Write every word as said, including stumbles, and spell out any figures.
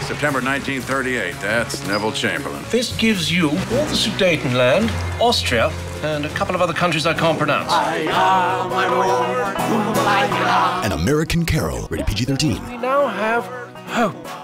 September nineteen thirty-eight. That's Neville Chamberlain. This gives you all the Sudetenland, Austria, and a couple of other countries I can't pronounce. An American Carol, rated P G thirteen. We now have hope.